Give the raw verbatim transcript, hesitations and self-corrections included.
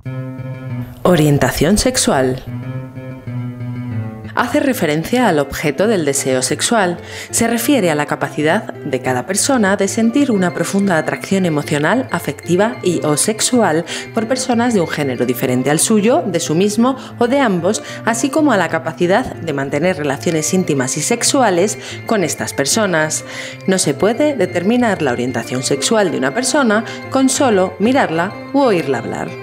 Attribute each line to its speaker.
Speaker 1: Orientación sexual. Hace referencia al objeto del deseo sexual. Se refiere a la capacidad de cada persona de sentir una profunda atracción emocional, afectiva y o sexual por personas de un género diferente al suyo, de su mismo o de ambos, así como a la capacidad de mantener relaciones íntimas y sexuales con estas personas. No se puede determinar la orientación sexual de una persona con solo mirarla u oírla hablar.